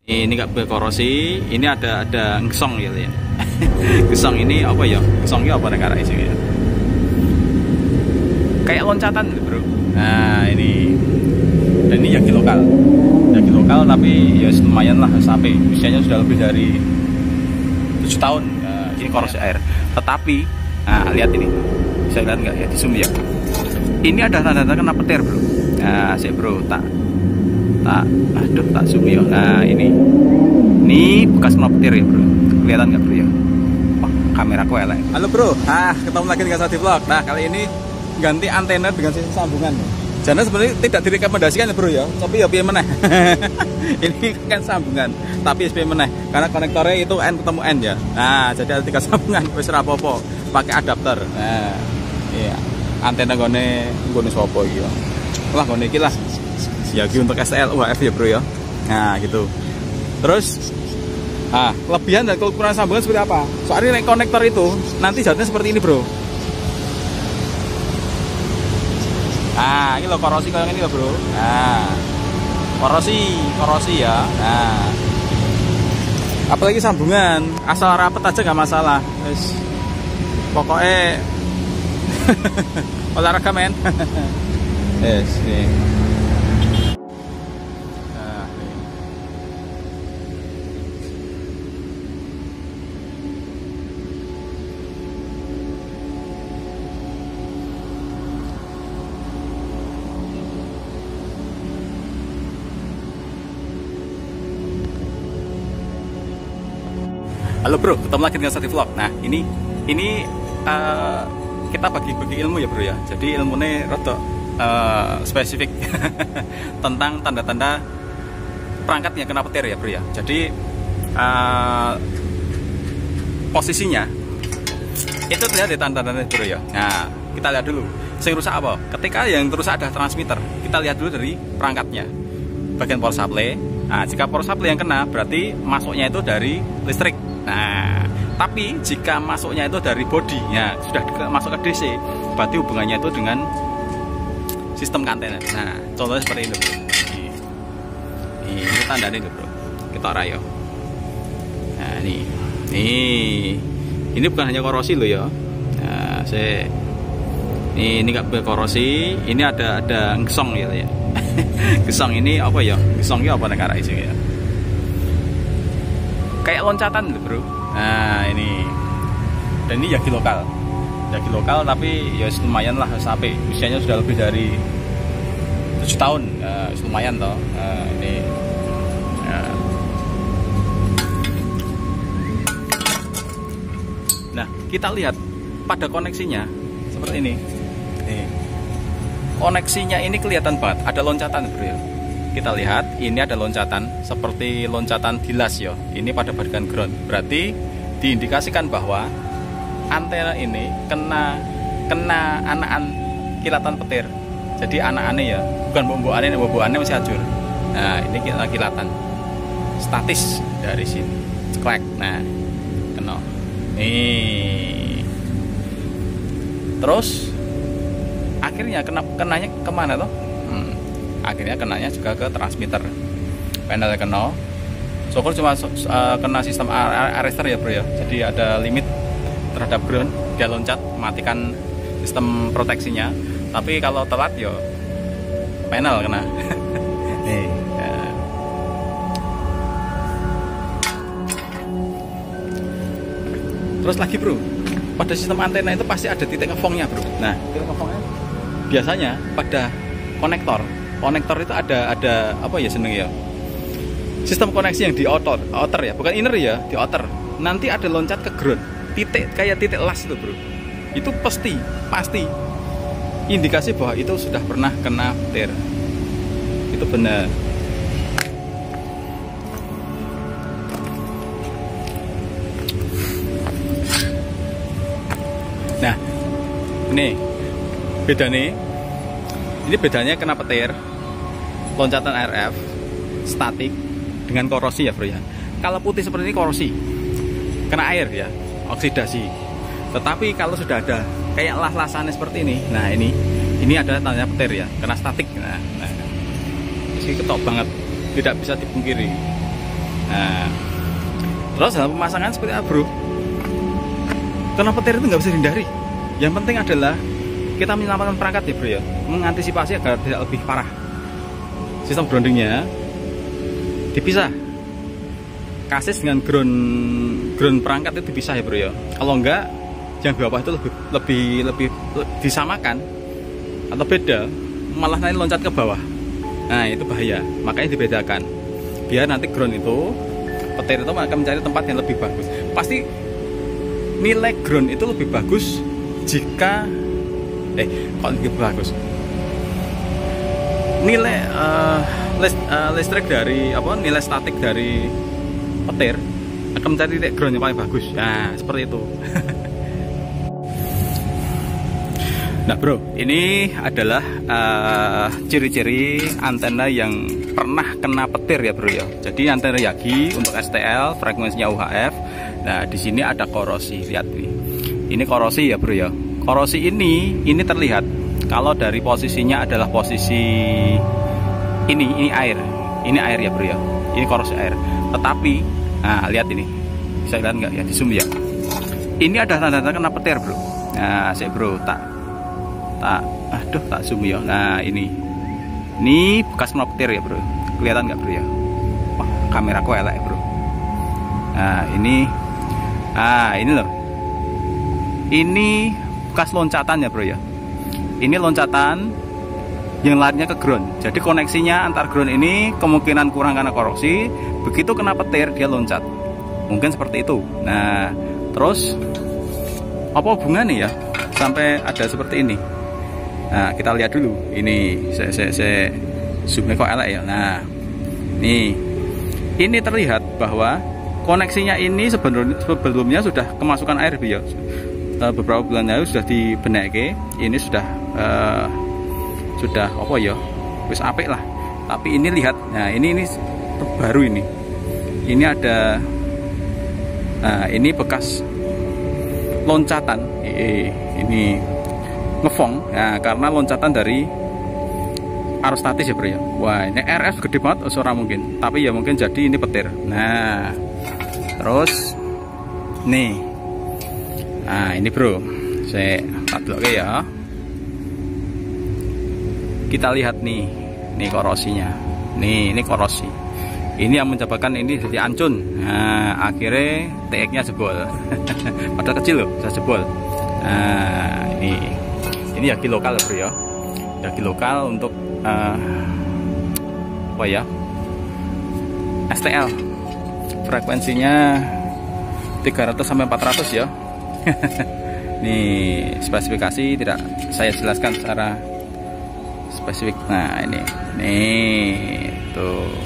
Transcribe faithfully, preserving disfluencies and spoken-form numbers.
Ini nggak berkorosi, ini ada ada ngesong gitu ya. Ngesong ini apa ya? Ngesongnya apa negara itu ya? Kayak loncatan gitu bro. Nah ini, dan ini jaki lokal, jaki lokal tapi ya lumayan lah sampai usianya sudah lebih dari tujuh tahun. Nah, ini korosi air. Tetapi, nah lihat ini, bisa lihat nggak ya di zoom ya? Ini ada tanda-tanda kena petir bro. Nah, sih bro tak. Tak, aduh tak zoom ya. Nah ini, ini bekas kena petir ya bro. Kelihatan nggak bro ya? Wah, kamera ku elek. Halo bro, ah ketemu lagi dengan saya di vlog. Nah kali ini ganti antena dengan sistem sambungan. Jadi sebenarnya tidak direkomendasikan ya bro ya. Tapi ya piye meneh. Ini kan sambungan, tapi piye meneh karena konektornya itu N ketemu N ya. Nah jadi ada tiga sambungan. Wis ora apa-apa, pakai adapter. Nah iya, antena gone gone sopo iki ya. Lah gone iki lah. Yagi untuk S L U H F ya bro ya. Nah gitu. Terus ah kelebihan dan kekurangan sambungan seperti apa? Soalnya naik konektor itu nanti jatuhnya seperti ini bro. Nah ini loh korosi kayak ini loh bro. Nah korosi korosi ya. Nah apalagi sambungan asal rapet aja nggak masalah. Terus pokoknya olahraga men. Yes nih. Halo bro, ketemu lagi dengan saya di vlog. Nah ini ini uh, kita bagi-bagi ilmu ya bro ya. Jadi ilmunya rada uh, spesifik tentang tanda-tanda perangkat yang kena petir ya bro ya. Jadi uh, posisinya itu terlihat di tanda-tanda bro ya. Nah kita lihat dulu. Yang rusak apa? Ketika yang rusak ada transmitter, kita lihat dulu dari perangkatnya. Bagian power supply. Nah jika power supply yang kena, berarti masuknya itu dari listrik. Nah, tapi jika masuknya itu dari body, ya sudah masuk ke D C, berarti hubungannya itu dengan sistem antena. Nah, contohnya seperti ini, bro. Ini, ini tanda ini, bro. Kita rayo. Nah, ini, ini, ini bukan hanya korosi loh ya. Nah, saya, ini, ini nggak berkorosi, ini ada ada ngesong gitu ya. Ngesong ini apa ya? Ngesongnya apa negara itu ya? Kayak loncatan loh bro. Nah ini, dan ini jaki lokal, jaki lokal tapi ya lumayan lah sampai usianya sudah lebih dari tujuh tahun. Ya, lumayan toh. Nah, ini. Ya. Nah kita lihat pada koneksinya seperti ini. Nih. Koneksinya ini kelihatan banget ada loncatan bro ya. Kita lihat ini ada loncatan seperti loncatan dilas ya. Ini pada bagian ground. Berarti diindikasikan bahwa antena ini kena kena anakan kilatan petir. Jadi anakannya ya, bukan bombokannya, bombokannya masih hancur. Nah, ini kilatan statis dari sini. Ceklek. Nah, kena. Nih. Terus akhirnya kena kenanya kemana toh? Hmm. Akhirnya kenanya juga ke transmitter, panel kena. Syukur cuma uh, kena sistem arrestor ya bro ya. Jadi ada limit terhadap ground, dia loncat matikan sistem proteksinya. Tapi kalau telat ya panel kena. Nih. Ya. Terus lagi bro, pada sistem antena itu pasti ada titik ngefongnya bro. Nah titik ngefongnya biasanya pada konektor. Konektor itu ada ada apa ya seneng ya? Sistem koneksi yang di outer, outer ya, bukan inner ya, di outer. Nanti ada loncat ke ground, titik kayak titik las itu bro. Itu pasti, pasti indikasi bahwa itu sudah pernah kena petir. Itu benar. Nah, ini beda nih. Ini bedanya kena petir, loncatan R F, statik, dengan korosi ya bro ya. Kalau putih seperti ini korosi, kena air ya, oksidasi. Tetapi kalau sudah ada kayak las-lasannya seperti ini, nah ini, ini ada tandanya petir ya, kena statik. Nah, nah. Meski ketok banget, tidak bisa dipungkiri. Nah, terus dalam pemasangan seperti apa bro? Karena petir itu nggak bisa dihindari. Yang penting adalah kita menyelamatkan perangkat ya bro ya, mengantisipasi agar tidak lebih parah. Sistem groundingnya dipisah, kasis dengan ground ground perangkat itu dipisah ya bro ya. Kalau enggak, yang bawah itu lebih lebih lebih disamakan atau beda, malah nanti loncat ke bawah. Nah itu bahaya, makanya dibedakan biar nanti ground itu, petir itu akan mencari tempat yang lebih bagus. Pasti nilai ground itu lebih bagus jika eh kalau lebih bagus nilai uh, list, uh, listrik dari apa nilai statik dari petir akan mencari titik ground yang paling bagus. Nah seperti itu. Nah bro, ini adalah ciri-ciri uh, antena yang pernah kena petir ya bro ya. Jadi antena Yagi untuk S T L frekuensinya U H F. Nah di sini ada korosi, lihat nih. Ini korosi ya bro ya. Korosi ini ini terlihat kalau dari posisinya adalah posisi ini ini air, ini air ya bro ya. Ini korosi air. Tetapi, nah lihat ini, bisa lihat nggak ya di zoom ya. Ini ada tanda-tanda kena petir bro. Nah saya bro tak tak aduh tak zoom ya. Nah ini ini bekas kena petir ya bro, kelihatan nggak bro ya? Wah kameraku elek bro. Nah ini ah ini loh, ini bekas loncatan ya bro ya. Ini loncatan yang larinya ke ground, jadi koneksinya antar ground ini kemungkinan kurang karena korosi. Begitu kena petir dia loncat, mungkin seperti itu. Nah terus apa hubungannya ya sampai ada seperti ini? Nah kita lihat dulu, ini saya saya, saya zoomnya kok elek ya. Nah nih ini terlihat bahwa koneksinya ini sebelumnya, sebelumnya sudah kemasukan air beliau. Uh, beberapa bulan lalu sudah dibenahi, ini sudah uh, sudah apa ya, wis apik lah. Tapi ini lihat, nah ini ini baru ini, ini ada, nah ini bekas loncatan, eh, ini ngefong, ya karena loncatan dari arus statis ya bro ya. Wah ini R F gede banget, suara mungkin, tapi ya mungkin jadi ini petir. Nah terus nih, nah ini bro, saya taruh oke ya. Kita lihat nih, nih korosinya, nih ini korosi. Ini yang menyebabkan ini jadi ancun. Nah akhirnya T X-nya jebol. Padahal kecil loh, bisa jebol. Nah ini, ini yaki lokal bro ya, yaki lokal untuk uh, apa ya? S T L. Frekuensinya tiga ratus sampai empat ratus ya. Nih spesifikasi tidak saya jelaskan secara spesifik. Nah ini nih tuh